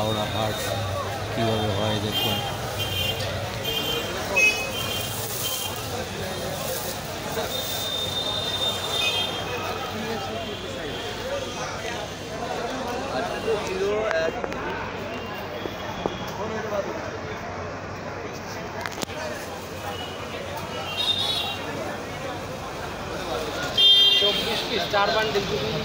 হাওড়া হাট কীভাবে হয় দেখুন। चार बंडल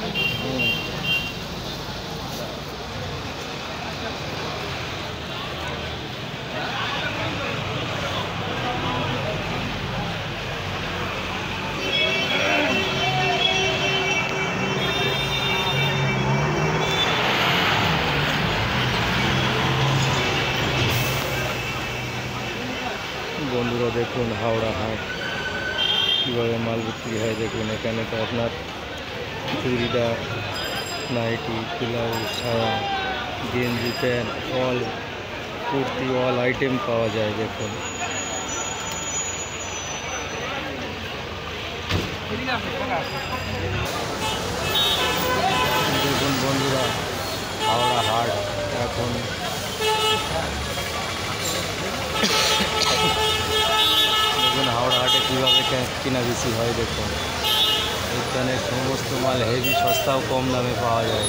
বন্ধুরা দেখুন হাওড়া হাট কীভাবে মাল বিক্রি হয় দেখুন। এখানে তো আপনার চুড়িদার, নাইটি, ব্লাউজ, সায়া, গেঞ্জি, pant, all kurti, all item পাওয়া যায় দেখুন। দেখুন বন্ধুরা হাওড়া হাট এখন দেখুন হাওড়া হাটে কীভাবে কেনা বেশি হয় দেখুন। এখানে সমস্ত মাল হেভি সস্তা ও কম দামে পাওয়া যায়।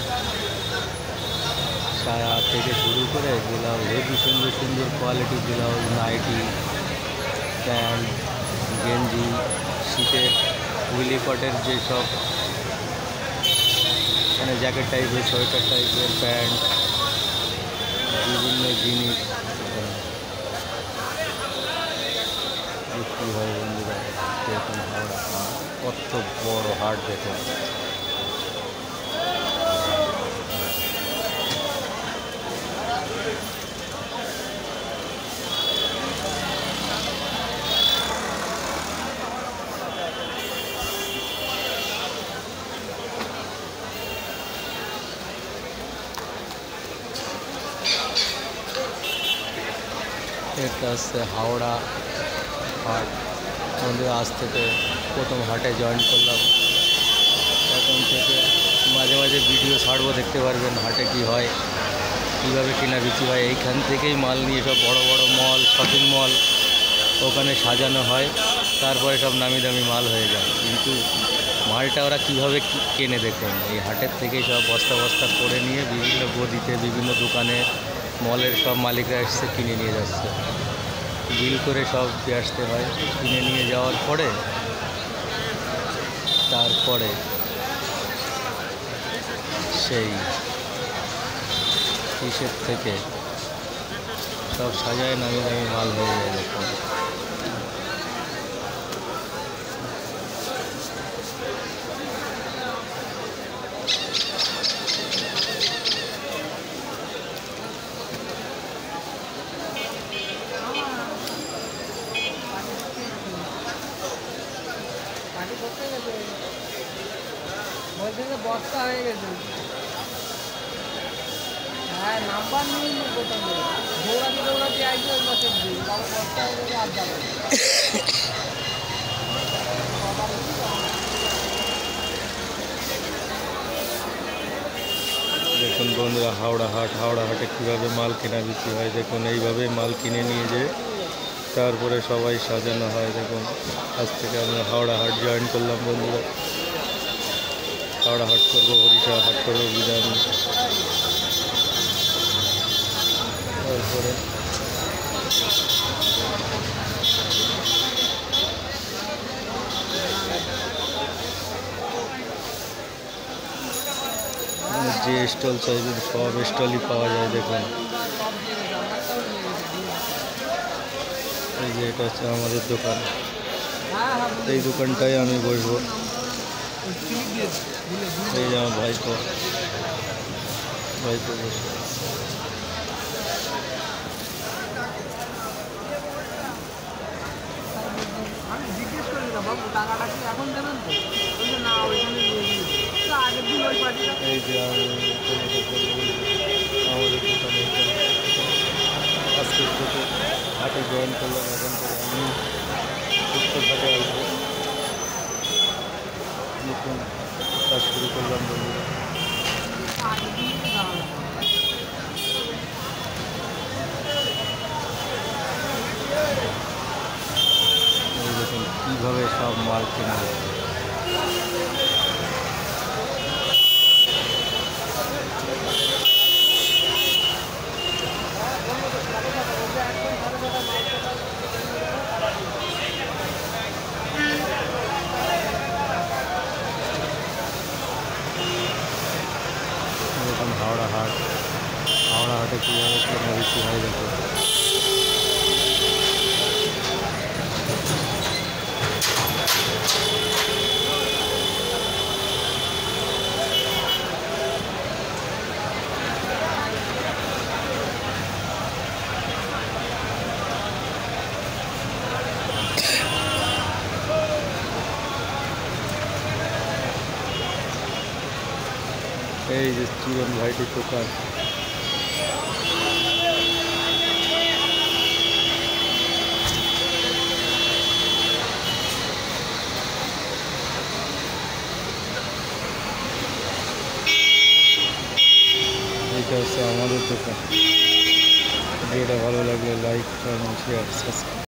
সায়া থেকে শুরু করে ব্লাউজ, হেভি সুন্দর সুন্দর কোয়ালিটি ব্লাউজ, নাইটি, প্যান্ট, গেঞ্জি, শীতের উইলি কটের যেসব এখানে জ্যাকেট টাইপের, সোয়েটার টাইপের প্যান্ট, বিভিন্ন জিনিস বিক্রি হয় বন্ধুরা। দেখুন হাওড়া কত বড় হাট দেখুন। এটা হচ্ছে হাওড়া হাট। বন্ধুরা আজ থেকে প্রথম হাটে জয়েন করলাম। এখন থেকে মাঝে মাঝে ভিডিও ছাড়বো, দেখতে পারবেন হাটে কি হয়, কীভাবে কেনা বিক্রি হয়। এইখান থেকেই মাল নিয়ে সব বড় বড় মল, শপিং মল ওখানে সাজানো হয়, তারপরে সব নামি দামি মাল হয়ে যায়। কিন্তু মালটা ওরা কীভাবে কেনে দেখুন। এই হাটের থেকেই সব বস্তা বস্তা করে নিয়ে বিভিন্ন গদিতে, বিভিন্ন দোকানে, মলের সব মালিকরা এসে কিনে নিয়ে যাচ্ছে। বিল করে সব দিয়ে আসতে হয়। কিনে নিয়ে যাওয়ার পরে তারপরে সেই হিসেব থেকে সব সাজায় নামি দামি মাল হয়ে যায় দেখুন। বস্তা হয়ে গেছে। হ্যাঁ নাম্বার নিয়ে কোথাও দৌড়াতে দৌড়াতে আইসে বসে বস্তা হয়ে গেছে আর যাবে। দেখুন বন্ধুরা হাওড়া হাট, হাওড়া হাটে কীভাবে মাল কেনা বিক্রি হয় দেখুন। এইভাবে মাল কিনে নিয়ে যেয়ে তারপরে সবাই সাজানো হয় দেখুন। আজ থেকে আমরা হাওড়া হাট জয়েন করলাম বন্ধুরা। হাওড়া হাট করবো, হরিশা হাট করবো, বিধান, তারপরে যে স্টল চাইবেন সব স্টলই পাওয়া যায় দেখুন। এই যে এটা হচ্ছে আমাদের দোকান, এই দোকানটাই আমি বসবো। এই যে আমার ভাইপো বসে। আমি জিজ্ঞেস করি না বাবু টাকাটা কি এখন দেবেন তো? না ওইখানে আগের দিন ওই পার্টিটা। এই যে আমি আমাদের দোকানে আজকের থেকে হাটে জয়েন করলাম। এখন থেকে আমি উত্তরঘাটে আসবো, নতুন কাজ শুরু করলাম বন্ধুরা। মাল কেনা হচ্ছে। দেখুন হাওড়া হাটে কীভাবে কেনা বেশি হয় দেখুন। এই যে চিরন ভাইটির দোকান। এটা হচ্ছে আমাদের দোকান। ভিডিওটা ভালো লাগলে লাইক কমেন্ট শেয়ার সাবস্ক্রাইব।